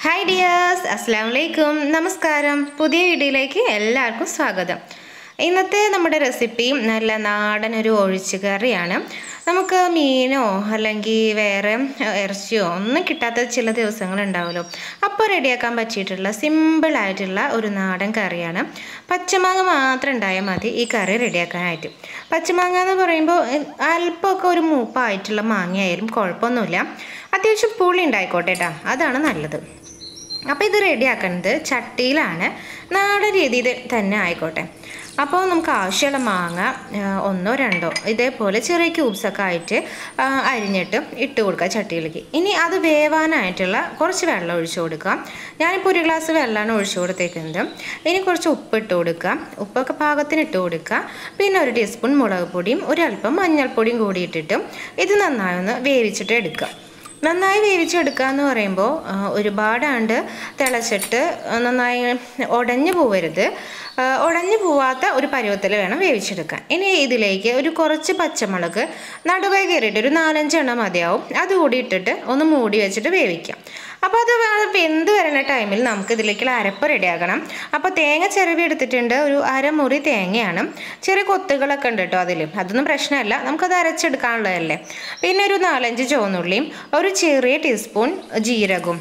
Hi dears, Assalamualaikum, Namaskaram. പുതിയ വീഡിയോയിലേക്ക് എല്ലാവർക്കും സ്വാഗതം. ഇന്നത്തെ നമ്മുടെ റെസിപ്പി നല്ല നാടൻ ഒരു ഒഴിച്ചു കറിയാണ്. നമുക്ക് മീനോ അല്ലെങ്കിൽ വേറെ ഇറച്ചിയോ ഒന്നും കിട്ടാത്ത ചില ദിവസങ്ങൾ ഉണ്ടാവുമല്ലോ. അപ്പോൾ റെഡിയാക്കാൻ പറ്റിയിട്ടുള്ള സിമ്പിൾ ആയിട്ടുള്ള ഒരു നാടൻ കറിയാണ്. പച്ചമാങ്ങ മാത്രം ഉണ്ടായാൽ മതി ഈ കറി റെഡിയാക്കാനായിട്ട്. പച്ചമാങ്ങ എന്ന് പറയുമ്പോൾ അല്പമൊക്കെ ഒരു മൂപ്പായിട്ടുള്ള മാങ്ങയായാലും കുഴപ്പമൊന്നുമില്ല. അത്യാവശ്യം പുളി ഉണ്ടായിക്കോട്ടെ കേട്ടോ, അതാണ് നല്ലത്. അപ്പോൾ ഇത് റെഡിയാക്കുന്നത് ചട്ടിയിലാണ്, നാടൻ രീതിയിൽ തന്നെ ആയിക്കോട്ടെ. അപ്പോൾ നമുക്ക് ആവശ്യമുള്ള മാങ്ങ ഒന്നോ രണ്ടോ ഇതേപോലെ ചെറിയ ക്യൂബ്സൊക്കെ ആയിട്ട് അരിഞ്ഞിട്ട് ഇട്ട് കൊടുക്കുക ചട്ടിയിലേക്ക്. ഇനി അത് വേവാനായിട്ടുള്ള കുറച്ച് വെള്ളം ഒഴിച്ചു കൊടുക്കുക. ഞാനിപ്പോൾ ഒരു ഗ്ലാസ് വെള്ളമാണ് ഒഴിച്ചു കൊടുത്തേക്കുന്നത്. ഇനി കുറച്ച് ഉപ്പ് ഇട്ട് കൊടുക്കുക, ഉപ്പൊക്കെ പാകത്തിന് ഇട്ട് കൊടുക്കുക. പിന്നെ ഒരു ടീസ്പൂൺ മുളക് പൊടിയും ഒരല്പം മഞ്ഞൾപ്പൊടിയും കൂടി ഇട്ടിട്ട് ഇത് നന്നായി ഒന്ന് വേവിച്ചിട്ട് എടുക്കുക. നന്നായി വേവിച്ചെടുക്കുക എന്ന് പറയുമ്പോൾ ഒരുപാടാണ്ട് തിളച്ചിട്ട് നന്നായി ഉടഞ്ഞു പോവരുത്. ഉടഞ്ഞു പോവാത്ത ഒരു പരുവത്തിൽ വേണം വേവിച്ചെടുക്കാൻ. ഇനി ഇതിലേക്ക് ഒരു കുറച്ച് പച്ചമുളക് നടുകൈ കയറിയിട്ട് ഒരു 4-5 എണ്ണം മതിയാവും, അതുകൂടി ഇട്ടിട്ട് ഒന്ന് മൂടി വെച്ചിട്ട് വേവിക്കാം. അപ്പോൾ അത് വെന്ത് വരുന്ന ടൈമിൽ നമുക്ക് ഇതിലേക്കുള്ള അരപ്പ് റെഡിയാക്കണം. അപ്പോൾ തേങ്ങ ചിരവി എടുത്തിട്ടുണ്ട്, ഒരു അരമുറി തേങ്ങയാണ്. ചെറിയ കൊത്തുകളൊക്കെ ഉണ്ട് കേട്ടോ അതിൽ, അതൊന്നും പ്രശ്നമല്ല, നമുക്കത് അരച്ചെടുക്കാനുള്ളതല്ലേ. പിന്നെ ഒരു 4-5 ചുവന്നുള്ളിയും ഒരു ചെറിയ ടീസ്പൂൺ ജീരകവും,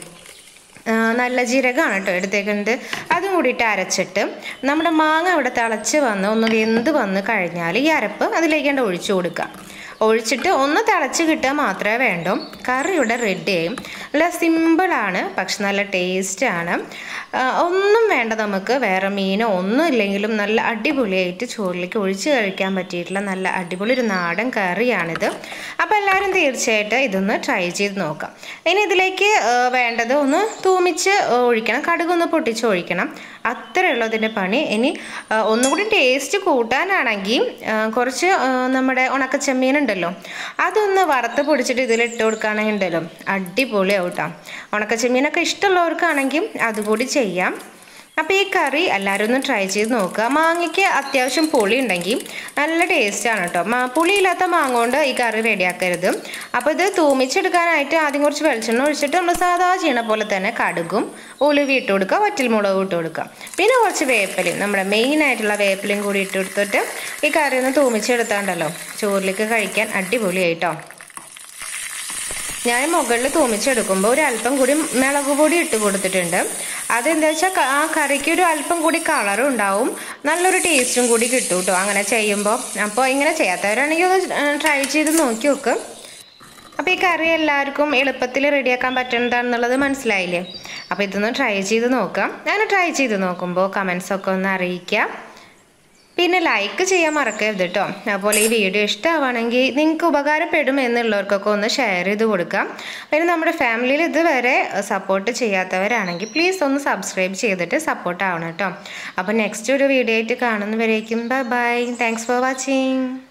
നല്ല ജീരകമാണ് കേട്ടോ എടുത്തേക്കുന്നത്, അതും കൂടിയിട്ട് അരച്ചിട്ട് നമ്മുടെ മാങ്ങ ഇവിടെ തിളച്ച് വന്ന് ഒന്ന് വെന്ത് വന്ന് കഴിഞ്ഞാൽ ഈ അരപ്പ് അതിലേക്ക് ഒഴിച്ചു കൊടുക്കുക. ഒഴിച്ചിട്ട് ഒന്ന് തിളച്ച് കിട്ടുക മാത്രമേ വേണ്ടൂ. കറി ഇവിടെ റെഡി ആയും. നല്ല സിമ്പിളാണ്, പക്ഷെ നല്ല ടേസ്റ്റാണ്. ഒന്നും വേണ്ട നമുക്ക്, വേറെ മീനോ ഒന്നും ഇല്ലെങ്കിലും നല്ല അടിപൊളിയായിട്ട് ചോറിലേക്ക് ഒഴിച്ച് കഴിക്കാൻ പറ്റിയിട്ടുള്ള നല്ല അടിപൊളി ഒരു നാടൻ കറിയാണിത്. അപ്പോൾ എല്ലാവരും തീർച്ചയായിട്ടും ഇതൊന്ന് ട്രൈ ചെയ്ത് നോക്കാം. ഇനി ഇതിലേക്ക് വേണ്ടത് ഒന്ന് തൂമിച്ച് ഒഴിക്കണം, കടുകൊന്ന് പൊട്ടിച്ച് ഒഴിക്കണം, അത്രയേ ഉള്ളൂ ഇതിൻ്റെ പണി. ഇനി ഒന്നുകൂടി ടേസ്റ്റ് കൂട്ടാനാണെങ്കിൽ കുറച്ച് നമ്മുടെ ഉണക്കച്ചെമ്മീൻ ഉണ്ടല്ലോ, അതൊന്ന് വറുത്ത് പൊടിച്ചിട്ട് ഇതിലിട്ട് കൊടുക്കുകയാണെങ്കിൽ ഉണ്ടല്ലോ അടിപൊളിയാവും കേട്ടോ. ഉണക്കച്ചെമ്മീനൊക്കെ ഇഷ്ടമുള്ളവർക്കാണെങ്കിൽ അതുകൂടി ചെയ്യാം. അപ്പോൾ ഈ കറി എല്ലാവരും ഒന്ന് ട്രൈ ചെയ്ത് നോക്കുക. മാങ്ങയ്ക്ക് അത്യാവശ്യം പുളി ഉണ്ടെങ്കിൽ നല്ല ടേസ്റ്റാണ് കേട്ടോ. പുളിയില്ലാത്ത മാങ്ങ കൊണ്ട് ഈ കറി റെഡിയാക്കരുത്. അപ്പോൾ ഇത് തൂമിച്ചെടുക്കാനായിട്ട് ആദ്യം കുറച്ച് വെളിച്ചെണ്ണ ഒഴിച്ചിട്ട് നമ്മൾ സാധാ ചെയ്യണ പോലെ തന്നെ കടുകും ഉലുവി ഇട്ട് കൊടുക്കുക, വറ്റൽമുളകും ഇട്ട് കൊടുക്കുക. പിന്നെ കുറച്ച് വേപ്പിലയും, നമ്മുടെ മെയിനായിട്ടുള്ള വേപ്പിലയും കൂടി ഇട്ട് കൊടുത്തിട്ട് ഈ കറി ഒന്ന് തൂമിച്ചെടുത്താണ്ടല്ലോ ചോറിലേക്ക് കഴിക്കാൻ അടിപൊളിയായിട്ടോ. ഞാൻ മുകളിൽ തൂമിച്ചെടുക്കുമ്പോൾ ഒരു അല്പം കൂടി മുളക് പൊടി ഇട്ട് കൊടുത്തിട്ടുണ്ട്. അതെന്താ വെച്ചാൽ ആ കറിക്ക് ഒരു അല്പം കൂടി കളറും ഉണ്ടാവും, നല്ലൊരു ടേസ്റ്റും കൂടി കിട്ടും കേട്ടോ അങ്ങനെ ചെയ്യുമ്പോൾ. അപ്പോൾ ഇങ്ങനെ ചെയ്യാത്തവരാണെങ്കിൽ ഒന്ന് ട്രൈ ചെയ്ത് നോക്കി നോക്ക്. അപ്പോൾ ഈ കറി എല്ലാവർക്കും എളുപ്പത്തിൽ റെഡിയാക്കാൻ പറ്റുന്നതാണെന്നുള്ളത് മനസ്സിലായില്ലേ? അപ്പോൾ ഇതൊന്ന് ട്രൈ ചെയ്ത് നോക്കാം. ഞാൻ ട്രൈ ചെയ്ത് നോക്കുമ്പോൾ കമൻസൊക്കെ ഒന്ന് അറിയിക്കാം. പിന്നെ ലൈക്ക് ചെയ്യാൻ മറക്കരുത് കേട്ടോ. അതുപോലെ ഈ വീഡിയോ ഇഷ്ടമാണെങ്കിൽ നിങ്ങൾക്ക് ഉപകാരപ്പെടും എന്നുള്ളവർക്കൊക്കെ ഒന്ന് ഷെയർ ചെയ്ത് കൊടുക്കാം. പിന്നെ നമ്മുടെ ഫാമിലിയിൽ ഇതുവരെ സപ്പോർട്ട് ചെയ്യാത്തവരാണെങ്കിൽ പ്ലീസ് ഒന്ന് സബ്സ്ക്രൈബ് ചെയ്തിട്ട് സപ്പോർട്ട് ആവണം കേട്ടോ. അപ്പോൾ നെക്സ്റ്റ് ഒരു വീഡിയോ ആയിട്ട് കാണുന്നവരേക്കും bye bye. Thanks for watching.